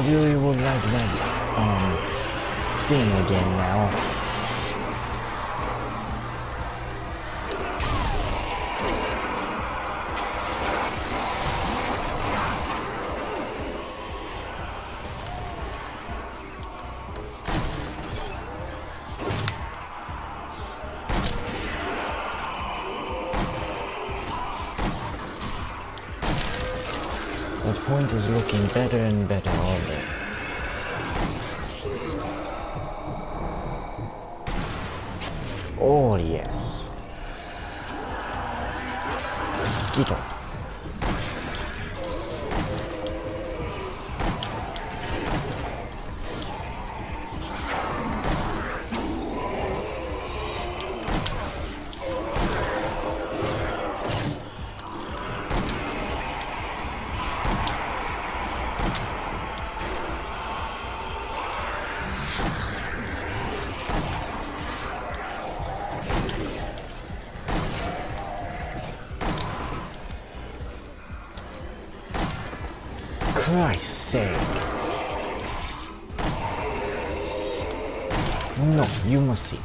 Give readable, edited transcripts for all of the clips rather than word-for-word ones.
really would like that thing again now. The point is looking better and better all day. Oh yes. Get up. Christ's sake. No, you must sit.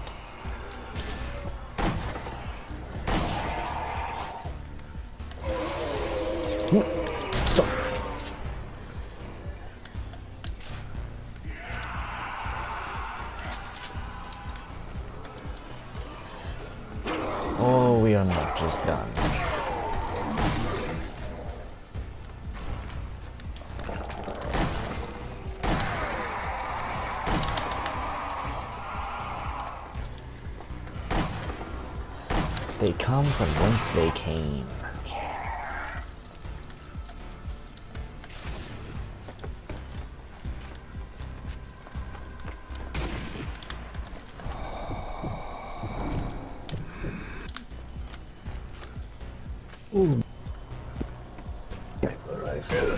Stop. Oh, we are not just done. They come from whence they came. Ooh. Alright, fella.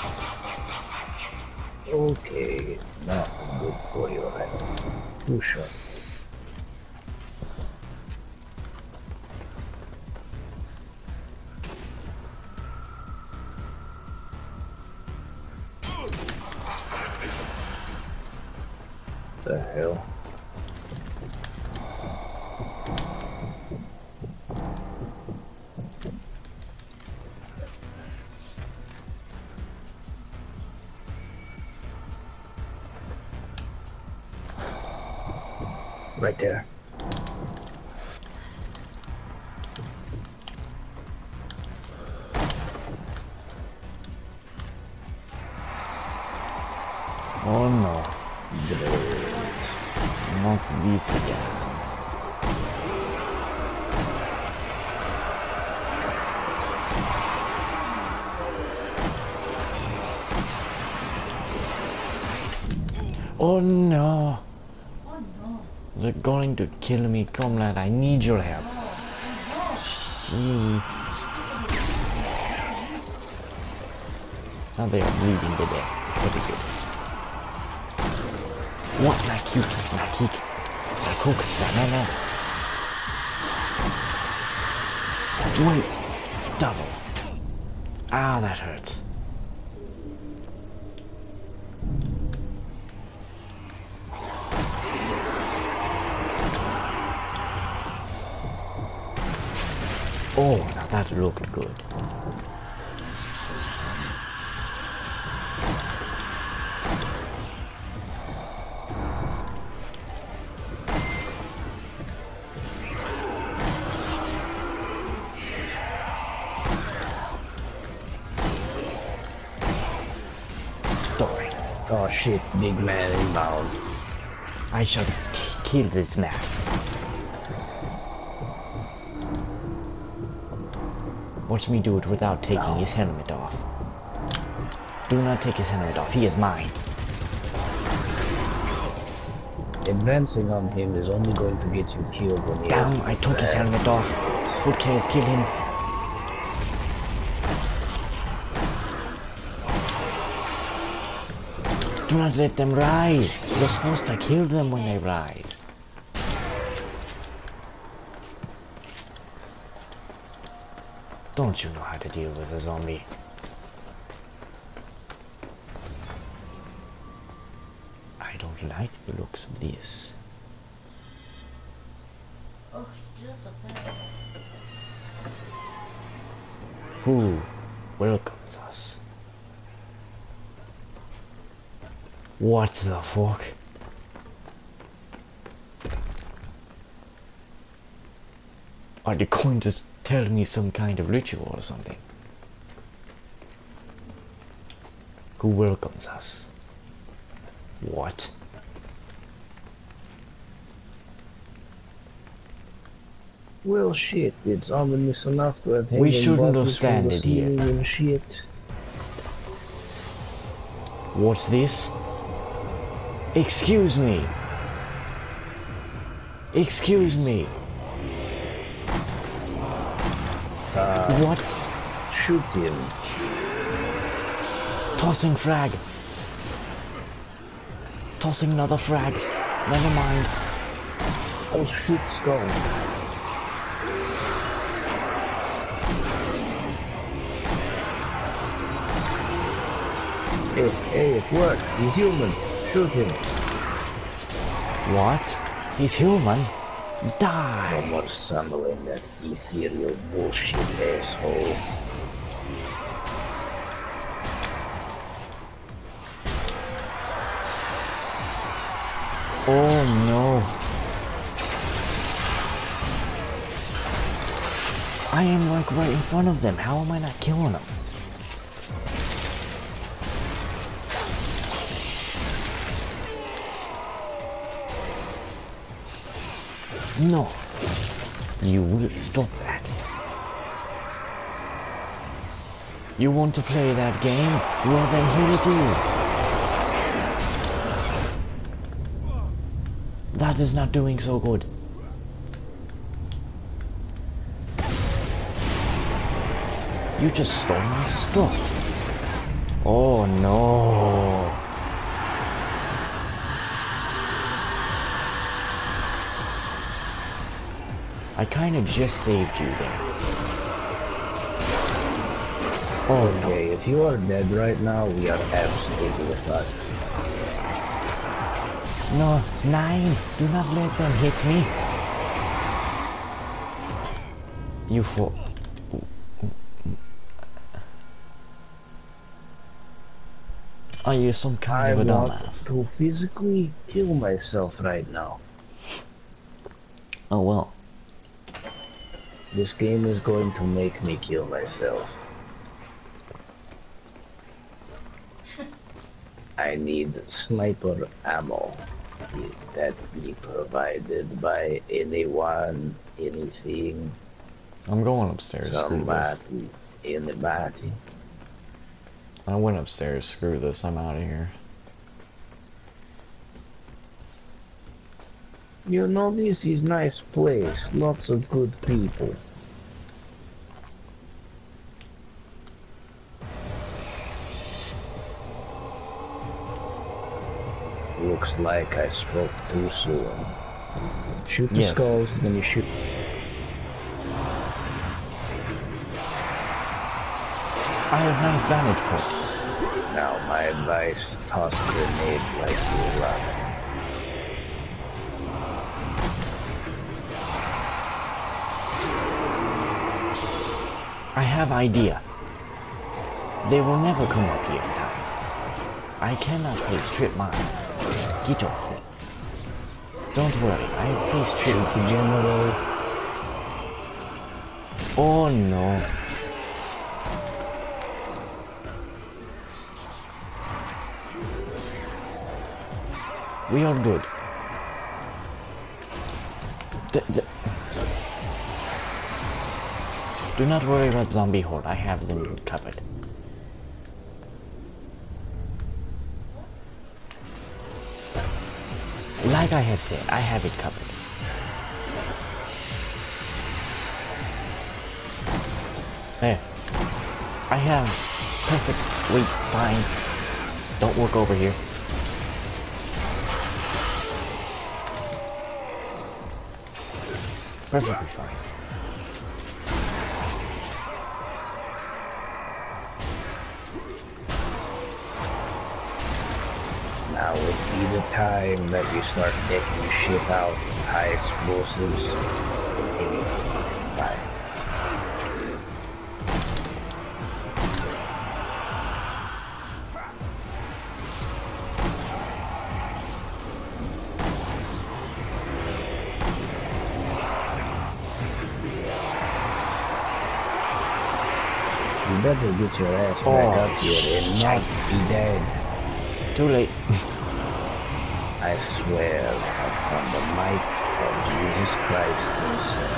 Okay, now good for you, right? Push up. The hell? Right there. Oh no. Not this again. Oh no. They're going to kill me, comrade. I need your help. Gee. Now they are bleeding to death. Very good. What? Na kick. Na kick. Na cook. No. Wait. Double. Ah, that hurts. Oh, now that looked good. Story. Oh shit, big man inbound. I shall kill this man. Watch me do it without taking his helmet off. Do not take his helmet off, he is mine. Advancing on him is only going to get you killed when he Damn, I took his helmet off. Good case, kill him. Do not let them rise. You're supposed to kill them when they rise. Don't you know how to deal with a zombie? I don't like the looks of this. Oh, just a pen. Who welcomes us? What the fuck? Are they going to tell me some kind of ritual or something? Who welcomes us? What? Well, shit, it's ominous enough to have We hanging shouldn't have bottles from the standed here. ceiling and shit. What's this? Excuse me. Excuse me. What? Shoot him. Tossing frag. Tossing another frag. Never mind. Oh shit, Skull. Hey, it worked. He's human. Shoot him. What? He's human? Die! No more summoning that ethereal bullshit, asshole. Oh no. I am like right in front of them. How am I not killing them? No. You will stop that. You want to play that game? Well then here it is. That is not doing so good. You just stole my stuff. Oh no. I kind of just saved you there. Oh no. Okay, if you are dead right now, we are absolutely fucked. No, 9! Do not let them hit me. You fool. Are you some kind of a I want dumbass? to physically kill myself right now. Oh well. This game is going to make me kill myself. I need sniper ammo. That be provided by anyone, anything, I'm going upstairs. Screw this. somebody, anybody. I went upstairs. Screw this. I'm out of here. You know, this is nice place. Lots of good people. Looks like I spoke too soon. Shoot the Yes. skulls, then you shoot. I have nice vantage point. Now my advice, toss grenade like you run. I have idea. They will never come up here in time. I cannot place trip mine. Get off me. Don't worry, I have placed trip mine. General, Oh no. We are good. Do not worry about zombie horde. I have them covered. Like I have said, I have it covered. There. I have perfect. Wait, fine. Don't work over here. Perfectly fine. Now would be the time that we start taking shit out with high explosives. Bye. You better get your ass back up here and not be dead. Too late. I swear upon the might of Jesus Christ himself.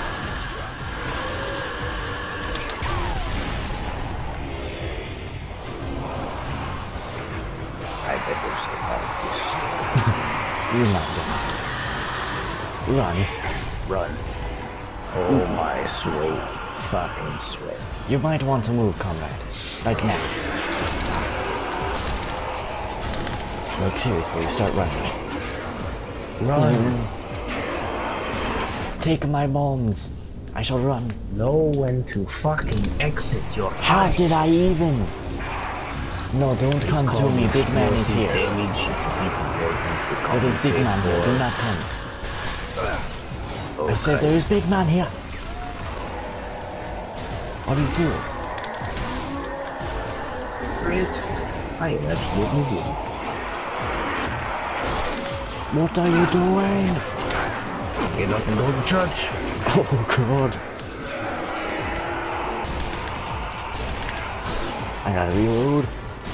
I better step out You're not gonna. Run. this. Run. Oh my sweet fucking sweat. You might want to move, comrade. Like now. Like seriously, start running. Run. Take my bombs. I shall run. Know when to fucking exit your How fight. did I even? No, don't come to me. Big man is here. There is big man here. Do not come. I said there is big man here. What do you do? Great. I absolutely do. What are you doing? Get up and go to church. Oh god. I gotta reload.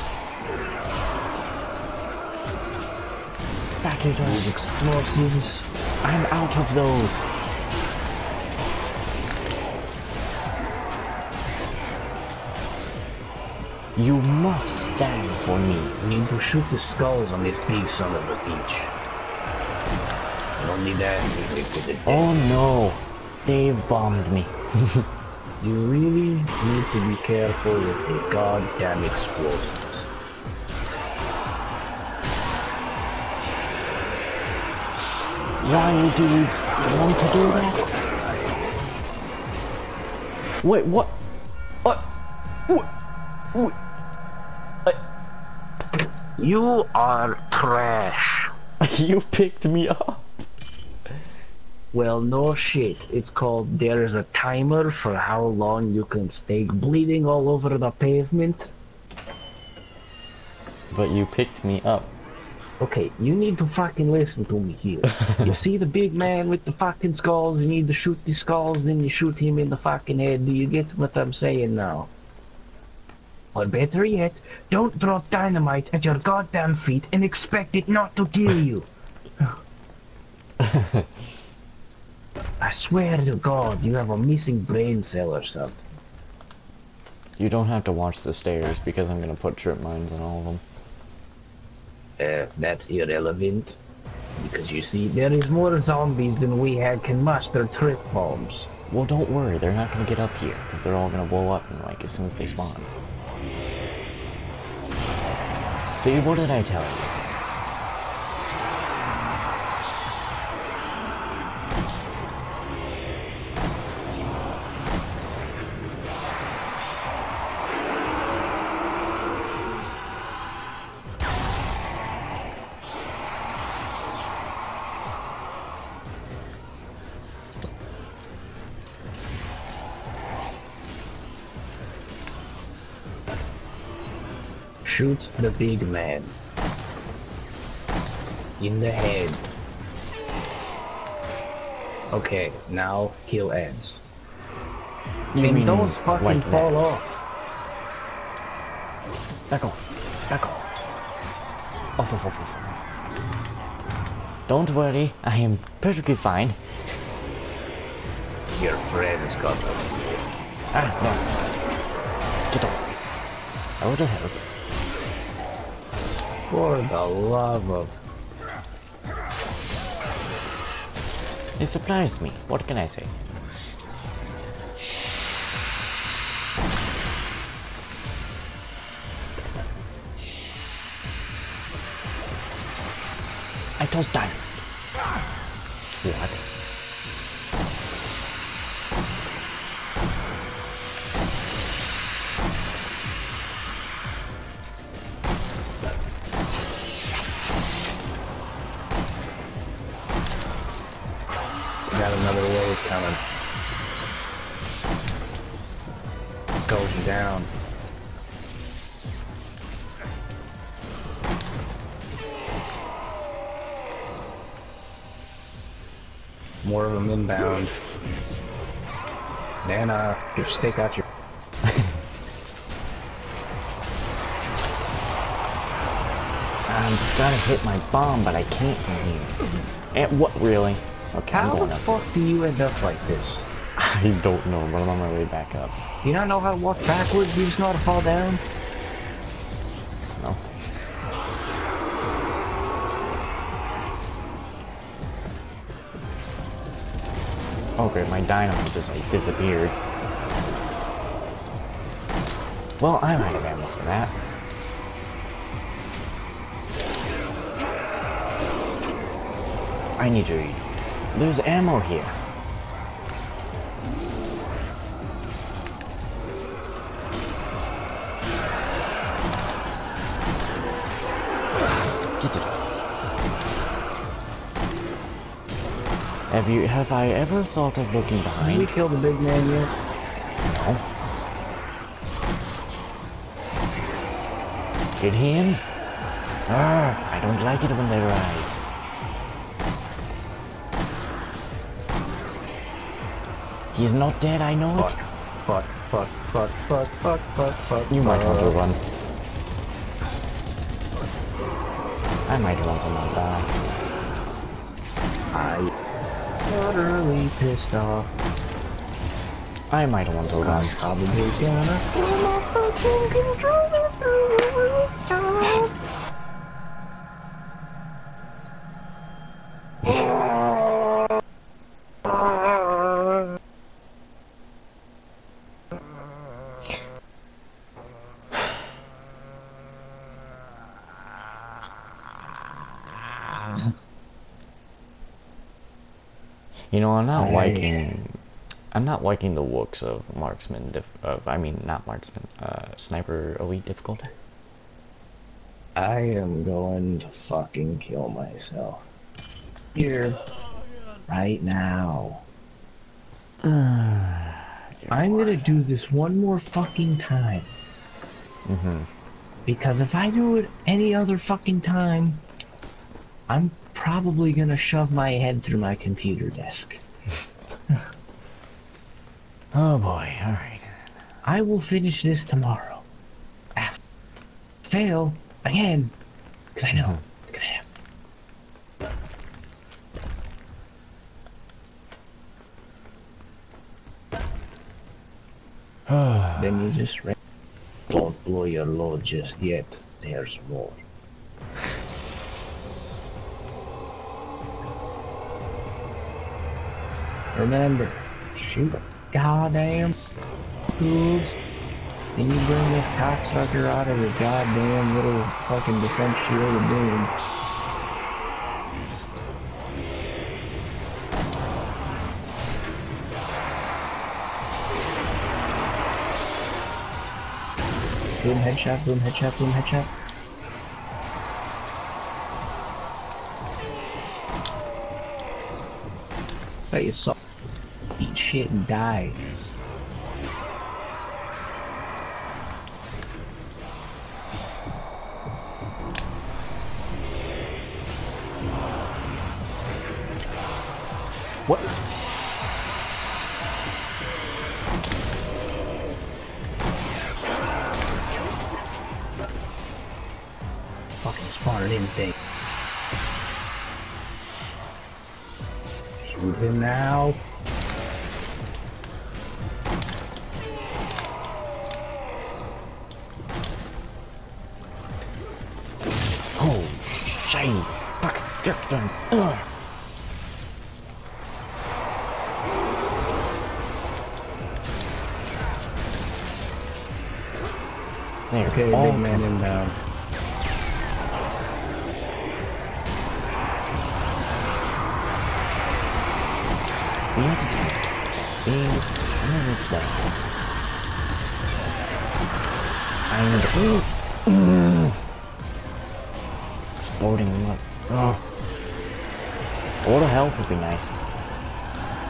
Back it These up. explosives. I'm out of those. You must stand for me. We need to shoot the skulls on this big son of a bitch. And only then we get to the dead. Oh no. They've bombed me. You really need to be careful with the goddamn explosives. Why do you want to do that? Wait, what? What? What? You are trash. You picked me up. Well, no shit. It's called there's a timer for how long you can stay bleeding all over the pavement. But you picked me up. Okay, you need to fucking listen to me here. You see the big man with the fucking skulls, you need to shoot the skulls, then you shoot him in the fucking head. Do you get what I'm saying now? Or better yet, don't drop dynamite at your goddamn feet and expect it not to kill you. I swear to God, you have a missing brain cell or something. You don't have to watch the stairs because I'm gonna put trip mines on all of them. That's irrelevant. Because you see, there is more zombies than we can muster trip bombs. Well, don't worry, they're not gonna get up here because they're all gonna blow up and like as soon as they spawn. See, what did I tell you? Shoot the big man. In the head. Okay, now kill ants. You And mean don't fucking like fall that. off. Back off. Back off. Off, off, off, off. Don't worry, I am perfectly fine. Your friend's got them. Ah, no. Get off. I would have helped. For the love of... It surprised me. What can I say? I tossed dynamite. What? got another wave coming. Goes you down. More of them inbound. Then, just stake out your... I'm gotta hit my bomb, but I can't from here. And what, really? Okay, I'm How going the up. fuck do you end up like this? I don't know, but I'm on my way back up. You don't know how to walk backwards? You just know how to fall down? No. Oh great, my dynamite just like disappeared. Well, I might have ammo for that. I need to eat. There's ammo here. Get it. Have I ever thought of looking Did behind? we kill the big man yet? No. Get him? I don't like it when they rise. He's not dead, I know it. Fuck. You might want to run. I might want to not die. I utterly pissed off. I might want to run. Probably gonna pull my fucking controller through the rooftop. You know, I'm not Hey. liking the looks of marksman. Not marksman. Sniper elite difficulty. I am going to fucking kill myself. Here. Right now. I'm gonna do this one more fucking time. Because if I do it any other fucking time, I'm probably gonna shove my head through my computer desk. Oh boy, alright. I will finish this tomorrow. Fail again, because I know it's gonna happen. Then you just don't blow your load just yet. There's more. Remember, shoot goddamn schools. Then you bring this cocksucker out of his goddamn little fucking defense shield of doom. Boom headshot, boom headshot, boom headshot. Bet you saw eat shit and die. What? Fucking spawned in thing. Shoot him now. Oh, shiny. Fuck, jerk done. Ugh. There, Okay, all big man inbound. The entity is moved down. I'm exploding. Oh. A little help would be nice.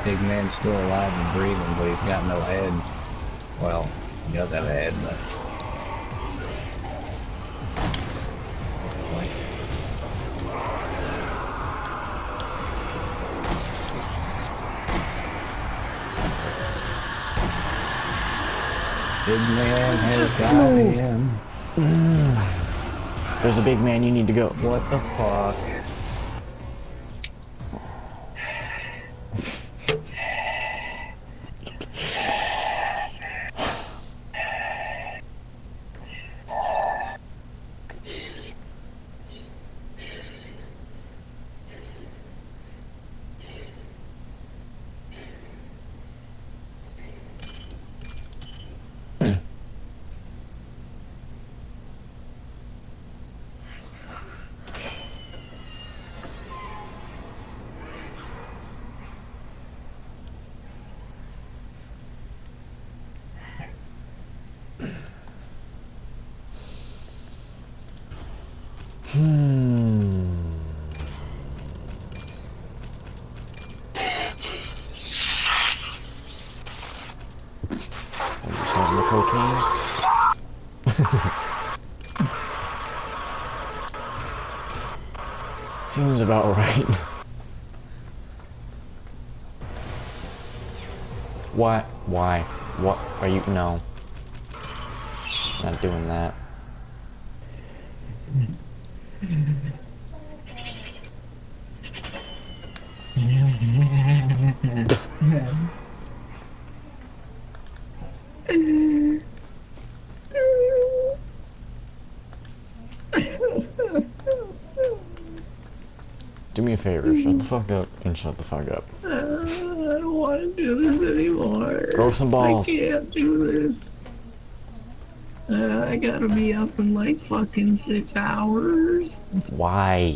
Big man's still alive and breathing, but he's got no head. Well, he does have a head, but... Big man has got him. There's a big man, you need to go. What the fuck? I'm just having the cocaine. Seems about right. What? Why? What are you? No. Not doing that. Do me a favor, shut the fuck up and shut the fuck up. I don't want to do this anymore. Grow some balls. I can't do this. I gotta be up in like fucking 6 hours. Why?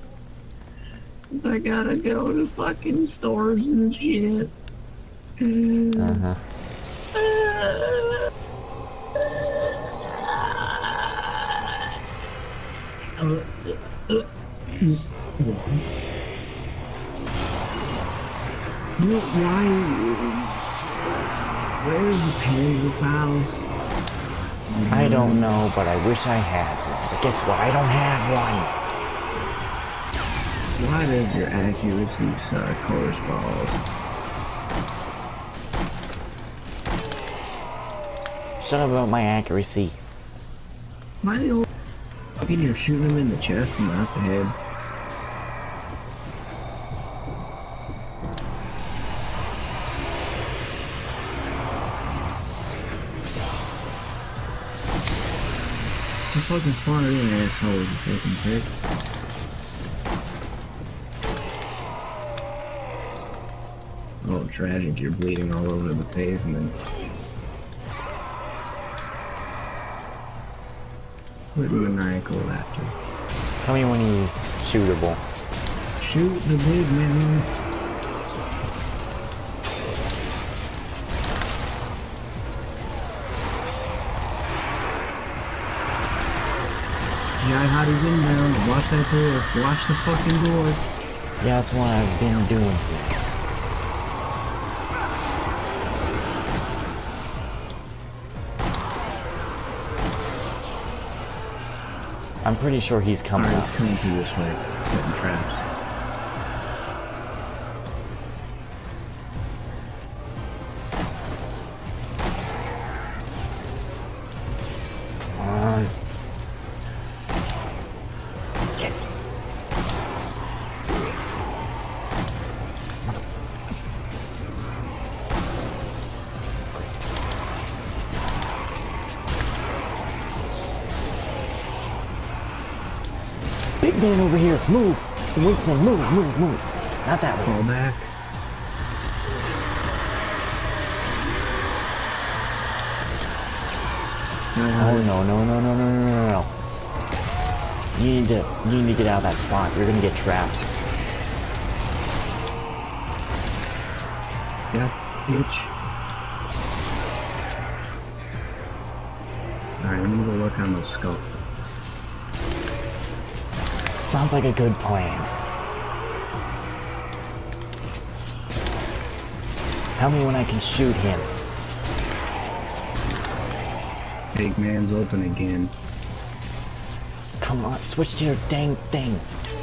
I gotta go to fucking stores and shit. Uh-huh. Why? Where's the PayPal? I don't know, but I wish I had one. But guess what? I don't have one. Why does your accuracy suck, horseballs? Shut up about my accuracy. Why the old fucking you're shooting him in the chest and not the head? I'm fucking smart in asshole, you fucking prick. Oh, tragic, you're bleeding all over the pavement. Quit maniacal laughter. Tell me when he's shootable. Shoot the big man. Yeah, how he's inbound. Watch that door. Watch the fucking door. Yeah, that's what I've been doing. I'm pretty sure he's coming Alright, up. he's coming through this way. Setting traps. Come on. Get. Big man over here, move! Winston, move. Not that way. Fall back. Oh no. You need to get out of that spot. You're gonna get trapped. Yeah, bitch. Alright, I'm gonna go look on the scope. Sounds like a good plan. Tell me when I can shoot him. Big man's open again. Come on, switch to your dang thing.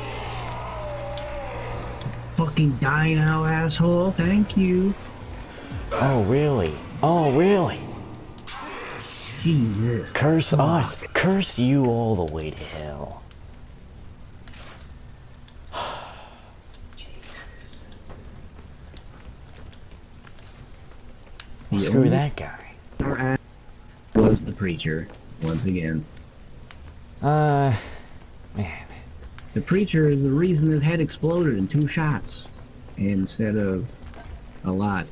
Fucking die now, asshole. Thank you. Oh, really? Oh, really? Jesus. Curse us. Curse you all the way to hell. Screw that guy. Was the preacher once again? Man. The preacher is the reason his head exploded in 2 shots instead of a lot.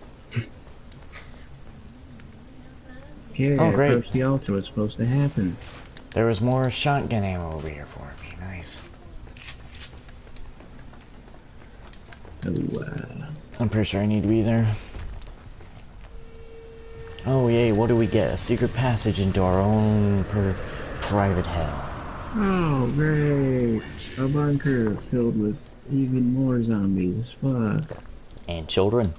Yeah, Oh, great. approach the altar was supposed to happen. There was more shotgun ammo over here for me. Nice. Oh, I'm pretty sure I need to be there. Oh yay, what do we get? A secret passage into our own private hell. oh, great! A bunker filled with even more zombies. Fuck. And children.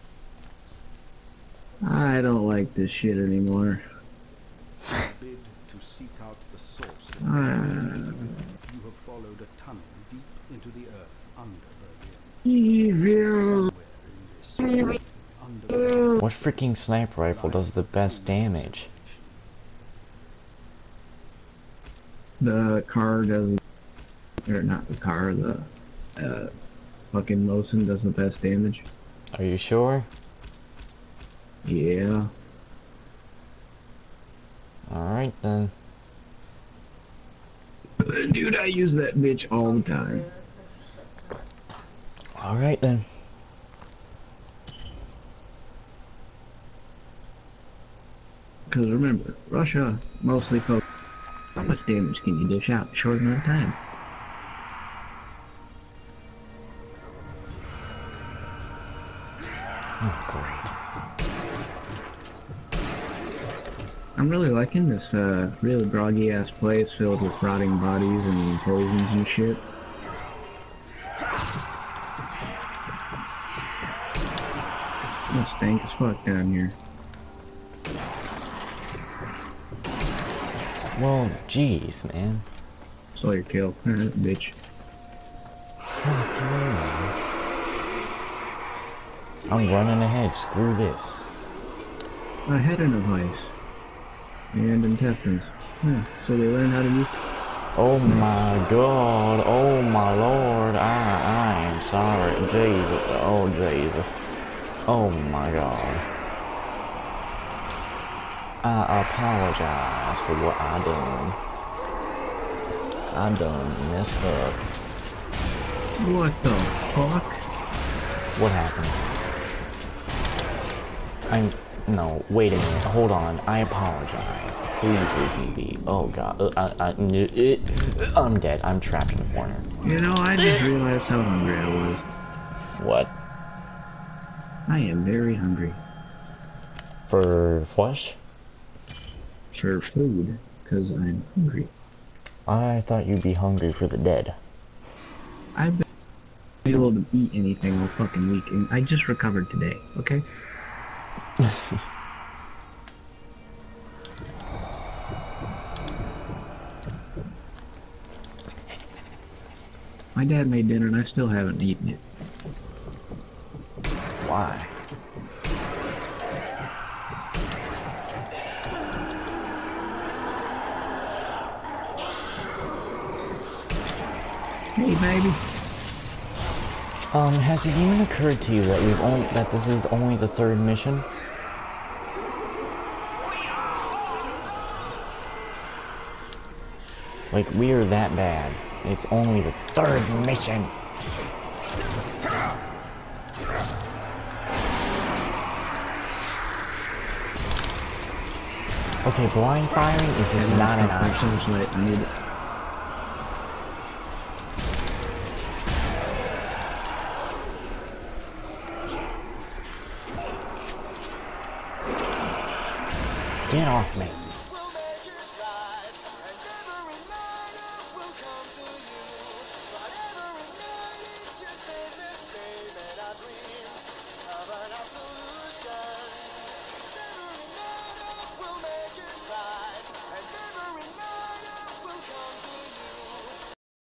I don't like this shit anymore. Bid to seek out the source. Ah. You have followed a tunnel deep into the earth under Berlin. Evil! Somewhere in this under What freaking sniper rifle does the best damage? The car does, or not the car, the fucking Mosin does the best damage. Are you sure? Yeah. Alright then. Dude, I use that bitch all the time. Alright then. Because remember, Russia mostly focused. How much damage can you dish out in a short amount of time? Oh, great. I'm really liking this really groggy ass place filled with rotting bodies and poisons and shit. It stank as fuck down here. Well, jeez, man. Saw your kill, bitch. I'm running ahead, screw this. A head and a vice. And intestines. So they learn how to use. Oh my god, oh my lord, I am sorry, Jesus, oh Jesus, oh my god. I apologize for what I done. I done messed up. What the fuck? What happened? No, wait a minute, hold on, I apologize. Please leave me be. Oh god, I'm dead, I'm trapped in a corner. You know, I just realized how hungry I was. What? I am very hungry. For flesh? For food, because I'm hungry. I thought you'd be hungry for the dead. I've been able to eat anything all fucking week, and I just recovered today, okay? My dad made dinner and I still haven't eaten it. Why? Hey, baby. Has it even occurred to you that that this is only the 3rd mission? Like, we are that bad. It's only the 3rd mission. Okay, blind firing is just not an option. I need it. Get off me.